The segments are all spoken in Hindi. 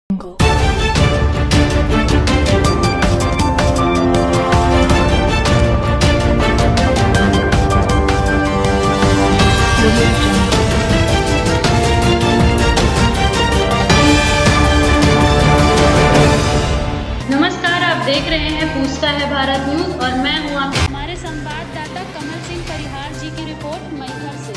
नमस्कार, आप देख रहे हैं पूछता है भारत न्यूज और मैं हूं हमारे संवाददाता कमल सिंह परिहार जी की रिपोर्ट मैहर से।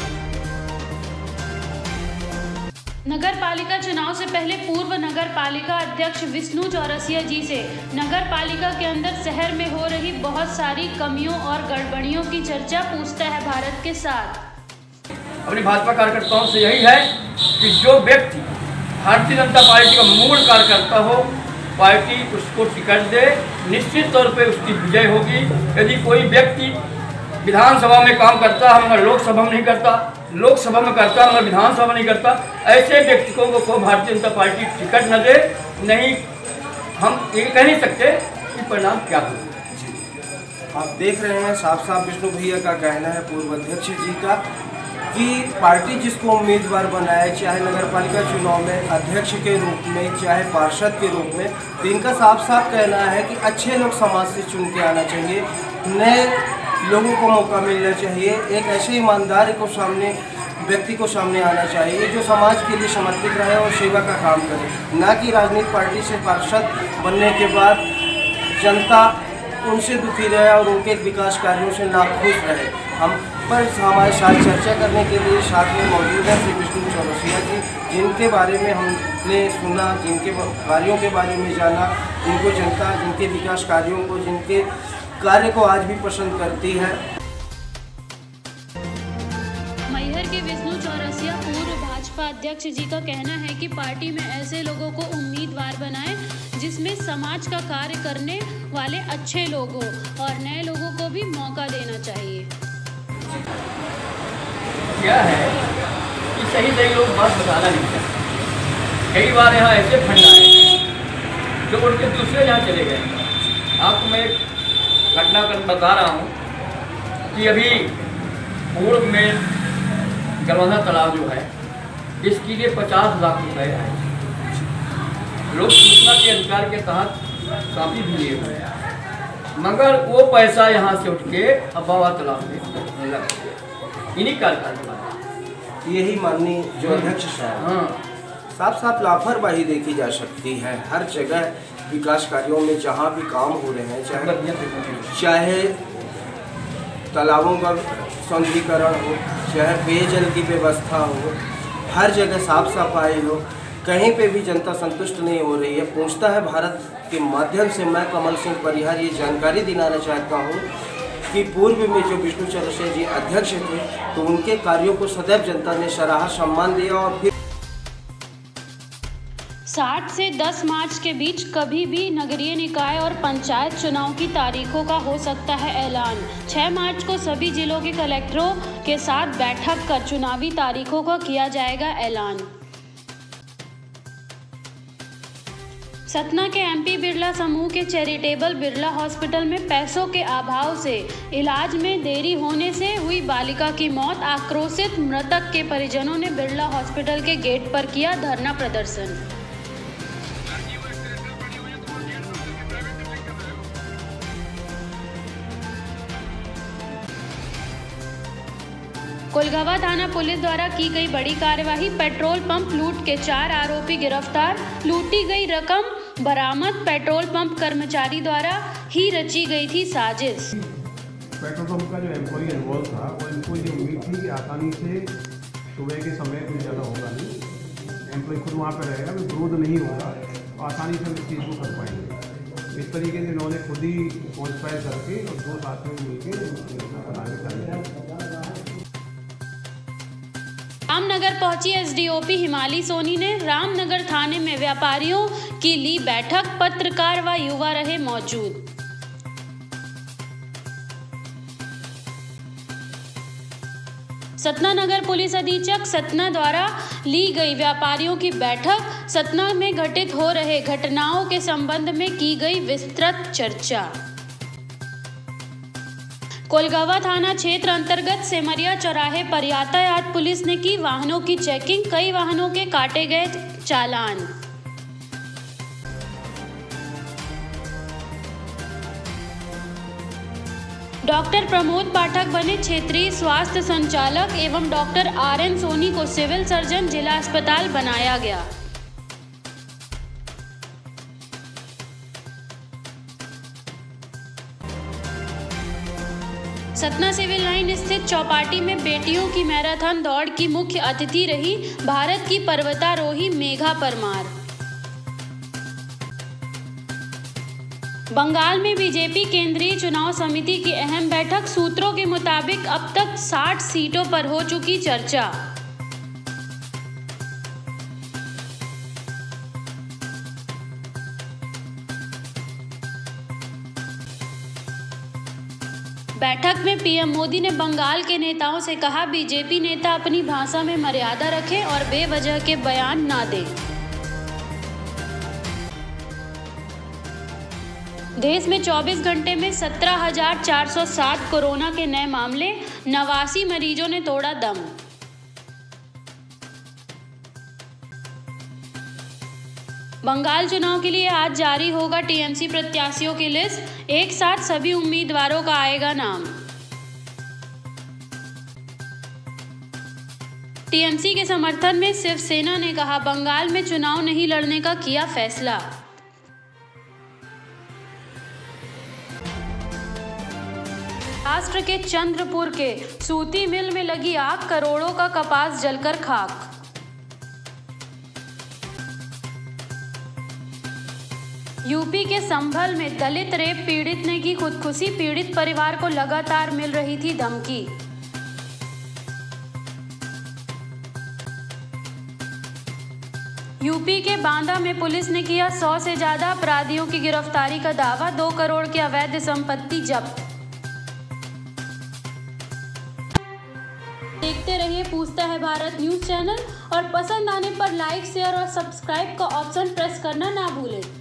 नगर पालिका चुनाव से पहले पूर्व नगर पालिका अध्यक्ष विष्णु चौरसिया जी से नगर पालिका के अंदर शहर में हो रही बहुत सारी कमियों और गड़बड़ियों की चर्चा पूछता है भारत के साथ। अपनी भाजपा कार्यकर्ताओं से यही है कि जो व्यक्ति भारतीय जनता पार्टी का मूल कार्यकर्ता हो, पार्टी उसको टिकट दे, निश्चित तौर पे उसकी विजय होगी। यदि कोई व्यक्ति विधानसभा में काम करता है मगर लोकसभा में नहीं करता, लोकसभा में करता मगर विधानसभा में नहीं करता, ऐसे व्यक्तियों को भारतीय जनता पार्टी टिकट न दे। नहीं, हम ये कह नहीं सकते कि परिणाम क्या होगा। आप देख रहे हैं साफ साफ विष्णु भैया का कहना है, पूर्व अध्यक्ष जी का, कि पार्टी जिसको उम्मीदवार बनाए, चाहे नगर पालिका चुनाव में अध्यक्ष के रूप में, चाहे पार्षद के रूप में, तो इनका साफ साफ कहना है कि अच्छे लोग समाज से चुन के आना चाहिए, नए लोगों को मौका मिलना चाहिए, एक ऐसे ईमानदार को सामने व्यक्ति को सामने आना चाहिए जो समाज के लिए समर्पित रहे और सेवा का काम करे, ना कि राजनीतिक पार्टी से पार्षद बनने के बाद जनता उनसे दुखी रहे और उनके विकास कार्यों से नाखुश रहे। हम पर हमारे साथ चर्चा करने के लिए साथ में मौजूद है श्री विष्णु चौरसिया जी, जिनके बारे में हमने सुना, जिनके कार्यों के बारे में जाना, जिनको जनता जिनके विकास कार्यों को, जिनके कार्य को आज भी पसंद करती है। मैहर के विष्णु चौरसिया पूर्व भाजपा अध्यक्ष जी का कहना है कि पार्टी में ऐसे लोगों को उम्मीदवार बनाए जिसमें समाज का कार्य करने वाले अच्छे लोग हों और नए लोगों को भी मौका देना चाहिए। क्या है कि सही लोग बात बताना नहीं चाहते। कई बार यहाँ ऐसे फंड आए जो उनके दूसरे यहाँ चले गए। आपको मैं एक घटना कर बता रहा हूँ कि अभी पूर्व में गलवाना तालाब जो है, इसके लिए 50 लाख रुपए आए। लोग सूचना के अधिकार के तहत काफ़ी भी लिए हुए हैं, मगर वो पैसा यहाँ से उठ के अबावा तालाब में लग गया। इन्हीं कार्यकाल यही माननीय जो अध्यक्ष साहब, साफ साफ लापरवाही देखी जा सकती है हर जगह विकास कार्यों में। जहाँ भी काम हो रहे हैं, चाहे तालाबों का सौंदर्यीकरण हो, चाहे पेयजल की व्यवस्था हो, हर जगह साफ सफाई हो, कहीं पे भी जनता संतुष्ट नहीं हो रही है। पूछता है भारत के माध्यम से मैं कमल सिंह परिहार ये जानकारी दिलाना चाहता हूँ कि पूर्व में जो विष्णु चौरसिया जी अध्यक्ष थे, तो उनके कार्यों को सदैव जनता ने सराहा, सम्मान दिया। और फिर 7 से 10 मार्च के बीच कभी भी नगरीय निकाय और पंचायत चुनाव की तारीखों का हो सकता है ऐलान। 6 मार्च को सभी जिलों के कलेक्टरों के साथ बैठक कर चुनावी तारीखों का किया जाएगा ऐलान। सतना के एमपी बिरला समूह के चैरिटेबल बिरला हॉस्पिटल में पैसों के अभाव से इलाज में देरी होने से हुई बालिका की मौत। आक्रोशित मृतक के परिजनों ने बिरला हॉस्पिटल के गेट पर किया धरना प्रदर्शन। कोलगावा थाना पुलिस द्वारा की गई बड़ी कार्यवाही। पेट्रोल पंप लूट के 4 आरोपी गिरफ्तार। लूटी गई रकम बरामद। पेट्रोल पंप कर्मचारी द्वारा ही रची गई थी साजिश। पेट्रोल पंप का जो एम्प्लॉई इन्वॉल्व था, वो इनको ये उम्मीद थी कि आसानी से सुबह के समय कुछ ज़्यादा होगा नहीं, एम्प्लॉय खुद वहाँ पर रहेगा, तो विरोध नहीं होगा, तो आसानी से उस चीज़ को कर पाएंगे। इस तरीके से इन्होंने खुद ही कॉन्स्पायर करके और 2 साथ में मिलकर बनाने चाहिए। रामनगर पहुंची एसडीओपी हिमाली सोनी ने रामनगर थाने में व्यापारियों की ली बैठक। पत्रकार व युवा रहे मौजूद। सतना नगर पुलिस अधीक्षक सतना द्वारा ली गई व्यापारियों की बैठक। सतना में घटित हो रहे घटनाओं के संबंध में की गई विस्तृत चर्चा। कोलगावा थाना क्षेत्र अंतर्गत सेमरिया चौराहे पर यातायात पुलिस ने की वाहनों की चेकिंग। कई वाहनों के काटे गए चालान। डॉक्टर प्रमोद पाठक बने क्षेत्रीय स्वास्थ्य संचालक एवं डॉक्टर RN सोनी को सिविल सर्जन जिला अस्पताल बनाया गया। सतना सिविल लाइन स्थित चौपाटी में बेटियों की मैराथन दौड़ की मुख्य अतिथि रही भारत की पर्वतारोही मेघा परमार। बंगाल में बीजेपी केंद्रीय चुनाव समिति की अहम बैठक, सूत्रों के मुताबिक अब तक 60 सीटों पर हो चुकी चर्चा। बैठक में पीएम मोदी ने बंगाल के नेताओं से कहा, बीजेपी नेता अपनी भाषा में मर्यादा रखें और बेवजह के बयान ना दें। देश में 24 घंटे में 17,407 कोरोना के नए मामले, 89 मरीजों ने तोड़ा दम। बंगाल चुनाव के लिए आज जारी होगा टीएमसी प्रत्याशियों की लिस्ट, एक साथ सभी उम्मीदवारों का आएगा नाम। टीएमसी के समर्थन में शिवसेना ने कहा, बंगाल में चुनाव नहीं लड़ने का किया फैसला। महाराष्ट्र के चंद्रपुर के सूती मिल में लगी आग, करोड़ों का कपास जलकर खाक। यूपी के संभल में दलित रेप पीड़ित ने की खुदकुशी, पीड़ित परिवार को लगातार मिल रही थी धमकी। यूपी के बांदा में पुलिस ने किया 100 से ज्यादा अपराधियों की गिरफ्तारी का दावा, 2 करोड़ की अवैध संपत्ति जब्त। देखते रहिए पूछता है भारत न्यूज चैनल और पसंद आने पर लाइक, शेयर और सब्सक्राइब का ऑप्शन प्रेस करना ना भूलें।